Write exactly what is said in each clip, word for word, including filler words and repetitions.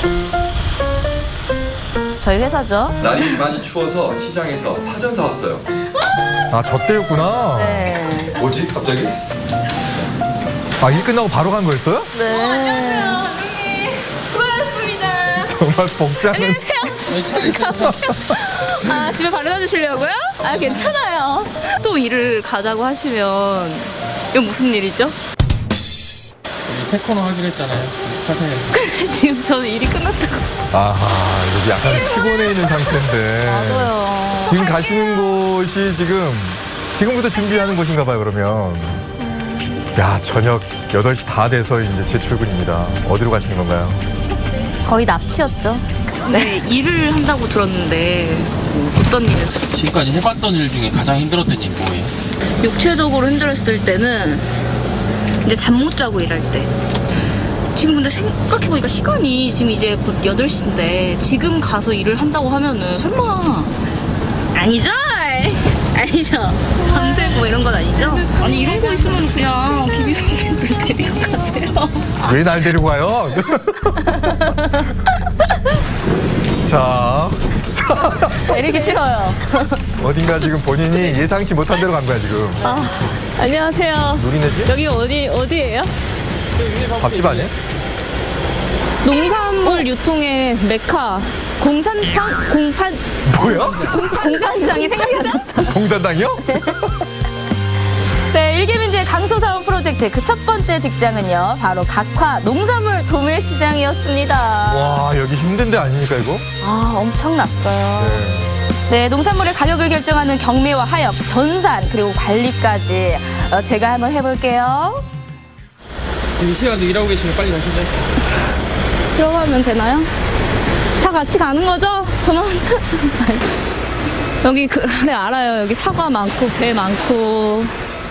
저희 회사죠. 날이 많이 추워서 시장에서 파전 사왔어요. 아, 저 때였구나. 네. 뭐지 갑자기? 아, 일 끝나고 바로 간 거였어요? 네. 어, 안녕하세요, 감독님. 수고하셨습니다. 정말 복장은. 안녕하세요. 아, 집에 바래다 주시려고요? 아, 괜찮아요. 또 일을 가자고 하시면 이건 무슨 일이죠? 우리 새 코너 하기로 했잖아요. 사세요. 지금 저는 일이 끝났다고. 아하, 여기 약간 피곤해 있는 상태인데. 맞아요. 지금 가시는 곳이 지금, 지금부터 준비하는 곳인가 봐요, 그러면. 야, 저녁 여덟 시 다 돼서 이제 재출근입니다. 어디로 가시는 건가요? 거의 납치였죠. 네, 일을 한다고 들었는데 어떤 일? 지금까지 해봤던 일 중에 가장 힘들었던 일 뭐예요? 육체적으로 힘들었을 때는 이제 잠 못 자고 일할 때. 지금 근데 생각해보니까 시간이 지금 이제 곧 여덟 시인데 지금 가서 일을 한다고 하면은 설마 아니죠? 아니죠. 밤새고 뭐 이런 건 아니죠? 아니 이런 거 있으면 그냥 김희 선배님을 데리고 가세요. 왜 날 데리고 가요? 자. 데리기 싫어요. 어딘가 지금 본인이 예상치 못한 데로 간 거야, 지금. 아, 안녕하세요. 누리네지? 여기 어디, 어디예요? 밥집 아니야? 농산물 유통의 메카. 공산판? 공판? 뭐야? 공산장이 생각이 안 났어. 공산당이요? 네, 일개민주의 강소사원 프로젝트 그 첫 번째 직장은요, 바로 각화 농산물 도매시장이었습니다. 와, 여기 힘든 데 아닙니까, 이거? 아, 엄청났어요. 네. 네, 농산물의 가격을 결정하는 경매와 하역, 전산, 그리고 관리까지 어, 제가 한번 해볼게요. 이 시간도 일하고 계시면 빨리 가실래요? 들어가면 되나요? 다 같이 가는 거죠? 저만 혼자? 여기 그, 그래 알아요. 여기 사과 많고 배 많고.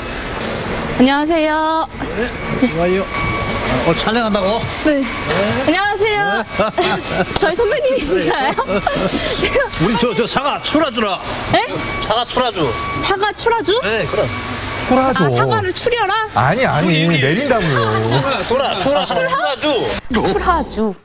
안녕하세요. 네, 좋아요. 어, 촬영한다고? 네. 네. 안녕하세요. 저희 선배님이신가요? 우리 저, 저 사과 출하주라. 네? 사과 출하주. 사과 출하주? 네, 그럼. 초라죠. 아, 사과를 추려라? 아니, 아니, 내린다고요. 출하, 출하, 출하주. 출하주.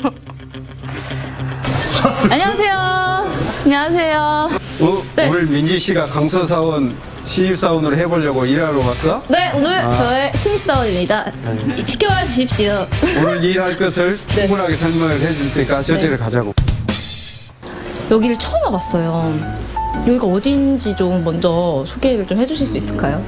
안녕하세요. 안녕하세요. 어, 네. 오늘 민지 씨가 강서사원 신입사원으로 해보려고 일하러 왔어? 네, 오늘 아. 저의 신입사원입니다. 지켜봐 주십시오. 오늘 일할 것을 충분하게 설명을 해줄 테니까 저쪽에 네. 가자고. 여기를 처음 와봤어요. 여기가 어딘지 좀 먼저 소개를 좀 해주실 수 있을까요?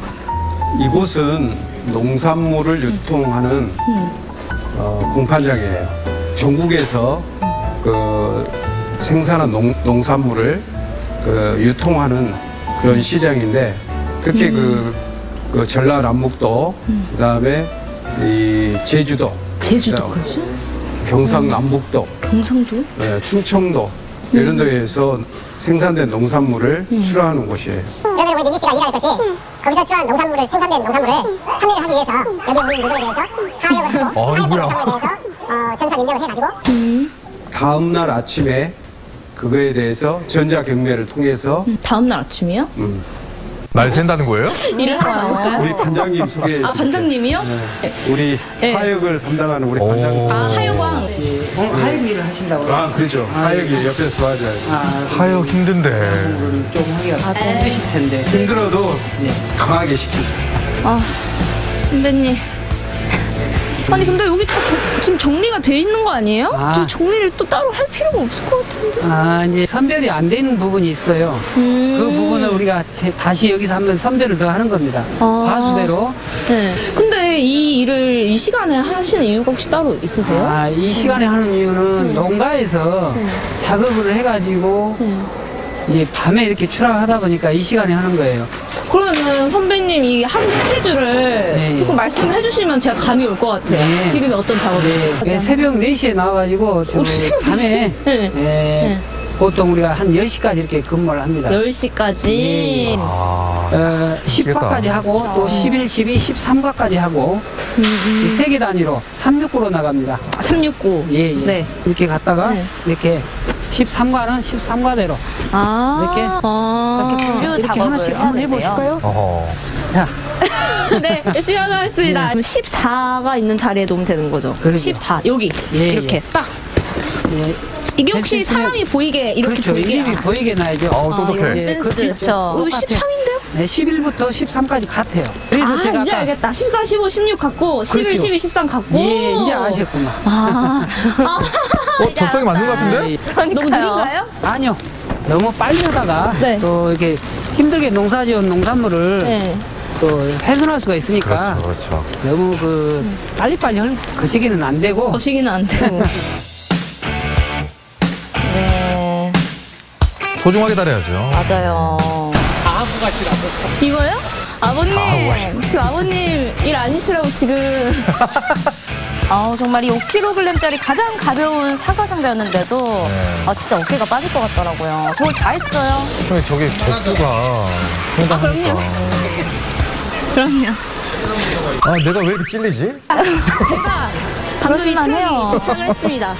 이곳은 농산물을 유통하는 음. 어, 공판장이에요. 전국에서 그 생산한 농, 농산물을 그 유통하는 그런 시장인데 특히 음. 그, 그 전라 남북도 음. 그다음에 이 제주도 제주도까지? 경상남북도 경상도? 네, 충청도 이런 데에서 생산된 농산물을 음. 출하하는 곳이에요. 그러면 우리 민지 씨가 일할 것이 거기서 출하한 농산물을 생산된 농산물을 판매를 하기 위해서 여기 우리 노동에 대해서 하역을 하고 하역된 농산물에 대해서 어, 전산 입력을 해가지고 음. 다음 날 아침에 그거에 대해서 전자 경매를 통해서 음, 다음 날 아침이요? 음, 날 샌다는 거예요? 일을 하러 와볼까요? 우리 반장님 소개. 아, 반장님이요? 네. 우리 네. 하역을 담당하는 우리 오. 반장. 아, 하여광. 오늘 하역 일을 하신다고요? 아, 그렇죠. 하역이 옆에서 도와줘야 돼. 아, 하역 힘든데. 공부를 좀 하기가 맞아요. 힘드실 텐데. 힘들어도 네. 강하게 시키죠. 아, 선배님. 아니 근데 여기 다 저, 지금 정리가 돼 있는 거 아니에요? 아. 저 정리를 또 따로 할 필요가 없을 것 같은데. 아, 이제 선별이 안 되는 부분이 있어요. 음. 그 부분을 우리가 제, 다시 여기서 한번 선별을 더 하는 겁니다. 아. 과수대로. 네. 근데 이 일을 이 시간에 하시는 이유가 혹시 따로 있으세요? 아, 이 시간에 하는 이유는 농가에서 작업을 해가지고 이제 밤에 이렇게 출하하다 보니까 이 시간에 하는 거예요. 그러면은 선배님 이 하루 스케줄을 네. 조금 말씀을 해주시면 제가 감이 올 것 같아요. 네. 지금이 어떤 작업인지. 네, 새벽 네 시에 나와가지고 저 오, 새벽 네 시? 밤에 네. 예, 보통 우리가 한 열 시까지 이렇게 근무를 합니다. 열 시까지. 아. 어, 십 과까지 하고 또 십일, 십이, 십삼 과까지 하고 이 세 개 단위로 삼십육구로 나갑니다. 삼육구. 예, 예. 네. 이렇게 갔다가 네. 이렇게 십삼 과는 십삼 과대로 아. 이렇게 아. 저렇게 분류 이렇게 작업을 하나씩 해야 한번 되네요. 해보실까요? 어허. 자, 네, 열심히 하겠습니다. 네. 그럼 십사가 있는 자리에 놓으면 되는 거죠? 그러죠. 십사, 여기. 예, 이렇게 예. 딱. 예, 이게 혹시 펜스 사람이 보이게 이렇게 그렇죠. 보이게. 이름이 보이게 놔야죠. 어우, 똑똑해. 이제 그- 그렇죠. 어, 십삼인데요? 네, 십일부터 십삼까지 같아요. 그래서 아, 제가 이제 아까 알겠다. 십사, 십오, 십육 갖고 십일, 그렇죠. 십이, 십삼 갖고. 예, 이제 아셨구나. 아, 아 어, 적성이 맞는 것 같은데? 예, 너무 느린가요? 아니요. 너무 빨리 하다가 네. 또 이렇게 힘들게 농사지은 농산물을 네. 또 훼손할 수가 있으니까 그렇죠, 그렇죠. 너무 그 빨리빨리 할 그 시기는 안 되고 거시기는 안 되고. 네, 소중하게 다뤄야죠. 맞아요. 이거요? 아버님, 가하구가시. 지금 아버님 일 아니시라고 지금. 아우, 정말 이 오 킬로그램짜리 가장 가벼운 사과 상자였는데도 네. 아, 진짜 어깨가 빠질 것 같더라고요. 저걸 다 했어요. 형님, 저게 개수가 상당하니까. 그럼요. 아, 내가 왜 이렇게 찔리지? 제가 방금 이 그러실만 해요. 트럭이 도착을 했습니다.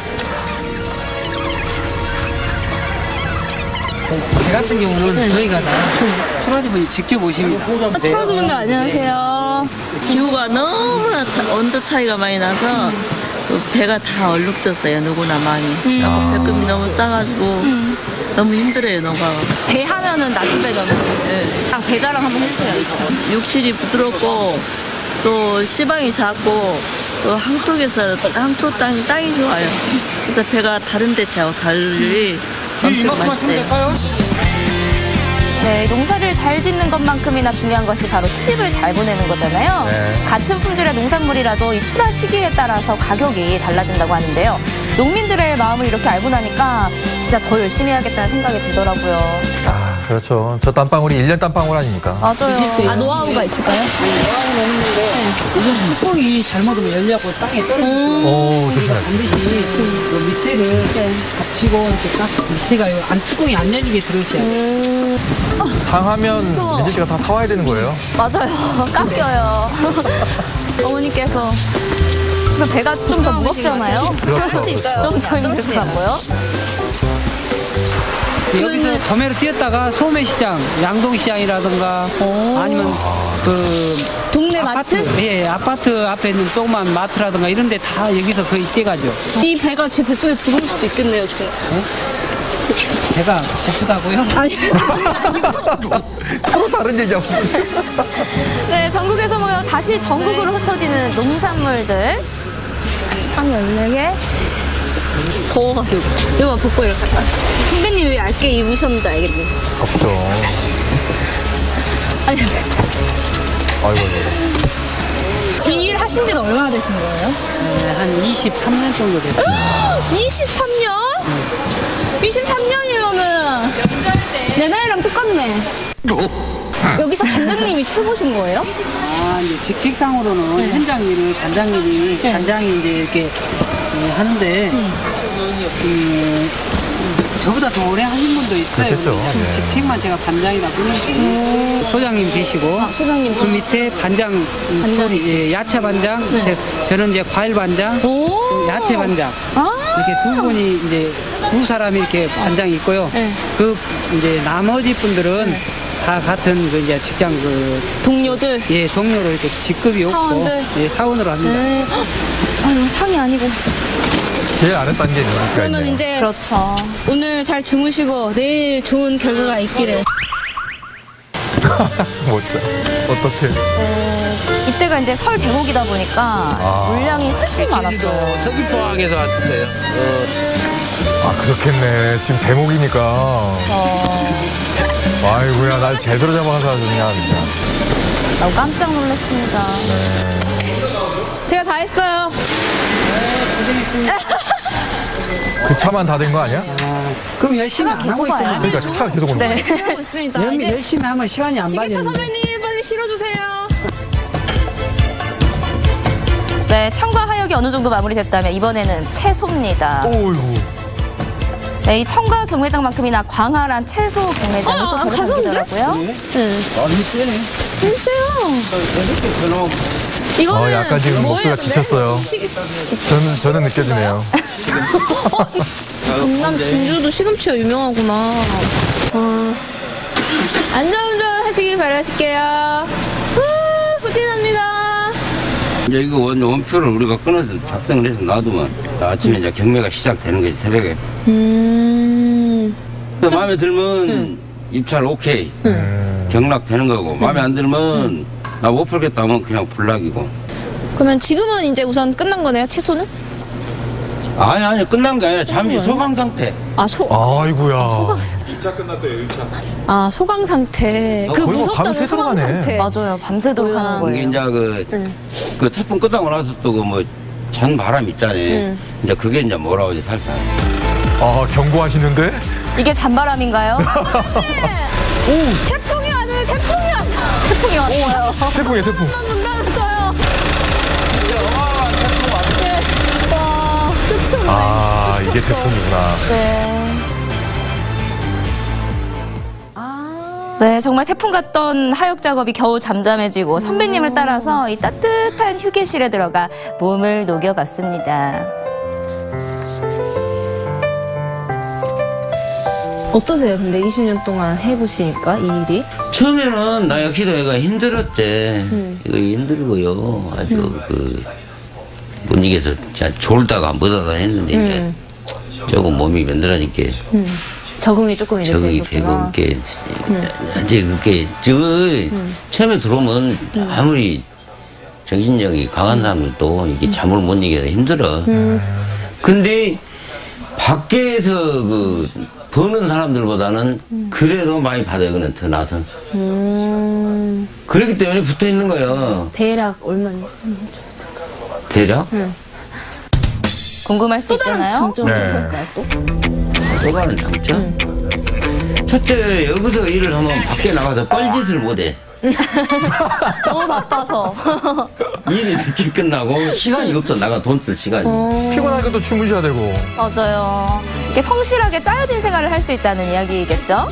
배 같은 경우는 저희가 다 출하주분이 직접 오십니다. 트로즈분들 안녕하세요. 기후가 너무나 차- 온도 차이가 많이 나서 그 배가 다 얼룩졌어요. 누구나 많이. 음. 배급이 너무 싸가지고 너무 힘들어요. 농가가. 배 하면은 낮은 배잖아요. 네. 그냥 배 자랑 한번 해주세요. 육실이 부드럽고 또 시방이 작고 또 항토에서 항토 땅이 땅이 좋아요. 그래서 배가 다른 데하고 달리 엄청 맛있어요. 네, 농사를 잘 짓는 것만큼이나 중요한 것이 바로 시집을 잘 보내는 거잖아요. 네. 같은 품질의 농산물이라도 이 출하 시기에 따라서 가격이 달라진다고 하는데요. 농민들의 마음을 이렇게 알고 나니까 진짜 더 열심히 해야겠다는 생각이 들더라고요. 아, 그렇죠. 저 땀방울이 일 년 땀방울 아닙니까? 맞아요. 아, 노하우가 있을까요? 노하우는 없는데 이건 뚜껑이 잘못하면 열려고 땅에 떨어지고 오, 조심하세요. 반드시 그 밑에를 덮치고 이렇게 딱 밑에가 안 뚜껑이 안 열리게 들으셔야 돼요. 상하면 무서워. 민지 씨가 다 사와야 되는 거예요? 맞아요. 깎여요. 어머니께서. 근데 배가 좀 더 무겁잖아요. 그렇죠, 할수 있어요. 좀 더 힘들더라고요. 여기서 도매로 뛰었다가 소매시장, 양동시장이라든가 아니면 그 동네 아파트, 마트? 예, 아파트 앞에 있는 조그만 마트라든가 이런 데 다 여기서 거의 뛰어가죠. 이 배가 제 뱃속에 들어올 수도 있겠네요, 저. 배가 고프다고요? 아니, 서로 다른 얘기하고 있어요. 네, 전국에서 모여 다시 전국으로 흩어지는 농산물들. 상 열네 개. 더워가지고. 이거 벗고 이렇게. 선배님 왜 얇게 입으셨는지 알겠네. 없죠. 아니, 아이고, 아이고. 이 일 하신 지는 얼마나 되신 거예요? 네, 한 이십삼 년 정도 됐습니다. 이십삼 년? 이십삼 년이면은 내 나이랑 똑같네. 여기서 반장님이 최고신 거예요? 아, 이제 직책상으로는 현장 일을 반장 일이 반장이 이제 이렇게 예, 하는데 음, 저보다 더 오래 하신 분도 있어요. 그렇겠죠. 지금 예. 직책만 제가 반장이다 보니 소장님 계시고 소장님 그 밑에 반장, 음, 둘이, 예, 야채 반장, 제, 저는 이제 과일 반장, 오. 야채 반장 아. 이렇게 두 분이 이제 두 사람이 이렇게 반장이 있고요. 네. 그 이제 나머지 분들은 다 같은 그 이제 직장 그 동료들. 예, 동료로 이렇게 직급이 없고 사원들? 예, 사원으로 합니다. 네. 아유, 상이 아니고. 제일 아랫단계 있는 시가 그러면 있네요. 이제 그렇죠. 오늘 잘 주무시고 내일 좋은 결과가 있기를. 뭐죠? 어떻게? 네, 이때가 이제 설 대목이다 보니까 아. 물량이 훨씬 많았어요. 서귀포항에서 왔어요. 아, 그렇겠네. 지금 대목이니까. 어, 아이고야, 날 제대로 잡아가서 아주 그냥. 그냥. 너무 깜짝 놀랐습니다. 네. 제가 다 했어요. 그 차만 다 된 거 아니야? 아, 그럼 열심히 안 하고 계속 와요. 있잖아요. 그러니까 차가 계속 오는 거야. 네. 하고 있습니다. 열- 이제 열심히 하면 시간이 안 지게차 빠지는데. 선배님 빨리 실어주세요. 네, 청과 하역이 어느 정도 마무리됐다면 이번에는 채소입니다. 오이구. 네, 이 청과 경매장만큼이나 광활한 채소 경매장이 어, 또 저를 가벼운데? 반기더라고요. 네. 많이 세네. 글쎄요. 이거는 어, 약간 지금 목소리가 지쳤어요. 저는, 저는 느껴지네요. 어, 경남 진주도 시금치가 유명하구나. 어. 안전운전 하시길 바라실게요. 후, 후진합니다. 이제 이거 원, 원표를 우리가 끊어서 작성을 해서 놔두면 아침에 이제 경매가 시작되는 거지, 새벽에. 음. 또 마음에 들면 음. 입찰 오케이. 음. 경락되는 거고, 마음에 안 들면 음. 나 못 풀겠다 하면 그냥 불락이고. 그러면 지금은 이제 우선 끝난 거네요, 채소는? 아니, 아니, 끝난 게 아니라 잠시 소강 상태. 아, 소. 아이고야. 아, 소강. 일 차 끝났대요, 일 차. 아, 소강 상태. 그 거의 뭐 무섭다는 밤새 소강 들어가네. 상태. 맞아요. 밤새도록 하는 거예요. 이게 이제 그, 음. 그 태풍 끝나고 나서 또 그 뭐 잔 바람 있잖아요. 음. 이제 그게 이제 뭐라 그러지, 살살. 아, 경고하시는데? 이게 잔바람인가요? 네. 태풍이 왔네, 태풍이 왔어. 태풍이 왔어요. 태풍이야, 태풍. 문 닫았어요. 네. 와, 끝이 없네. 아, 끝이 이게 없어. 태풍이구나. 네. 네, 정말 태풍 같던 하역 작업이 겨우 잠잠해지고 선배님을 따라서 이 따뜻한 휴게실에 들어가 몸을 녹여봤습니다. 어떠세요? 근데 이십 년 동안 해보시니까 이 일이? 처음에는 나 역시도 얘가 힘들었지. 음. 이거 힘들고요. 아주 음. 그, 못 이겨서 진짜 졸다가 못하다 했는데, 음. 이제 조금 몸이 만들어니까. 음. 적응이 조금 이제 적응이 되고, 이게, 음. 이제 그게, 저, 음. 처음에 들어오면 음. 아무리 정신력이 강한 사람들도 이게 음. 잠을 못 이겨서 힘들어. 음. 근데 밖에서 그, 버는 사람들보다는 음. 그래도 많이 받아요, 그냥 더 나서. 음. 그렇기 때문에 붙어 있는 거예요. 대략 얼마? 대략? 응. 궁금할 수 있잖아요. 장점이 네. 있을까요, 또? 또 다른 장점? 응. 첫째, 여기서 일을 하면 밖에 나가서 뻘짓을 못 해. 너무 바빠서. 일이 늦게 끝나고 시간이 없어, 나가 돈 쓸 시간이. 어... 피곤하니까 또 주무셔야 되고. 맞아요. 이렇게 성실하게 짜여진 생활을 할 수 있다는 이야기겠죠?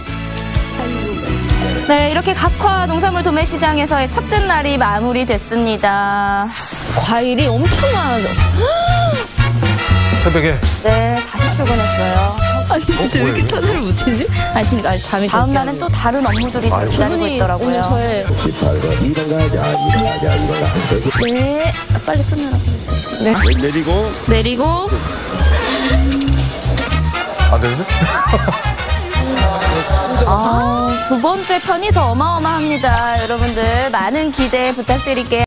네, 이렇게 각화 농산물 도매시장에서의 첫째 날이 마무리됐습니다. 과일이 엄청 많아져. 새벽에? 네, 다시 출근했어요. 아니, 진짜 어, 왜 이렇게 타자를 못 치지? 아니, 지금 아직 잠이 다음 날은 또 다른 업무들이 좀 기다리고 있더라고요. 오늘 저의 네, 아, 빨리 끝내라. 네. 내리고. 내리고. 안 되는데? 아, 두 번째 편이 더 어마어마합니다. 여러분들 많은 기대 부탁드릴게요.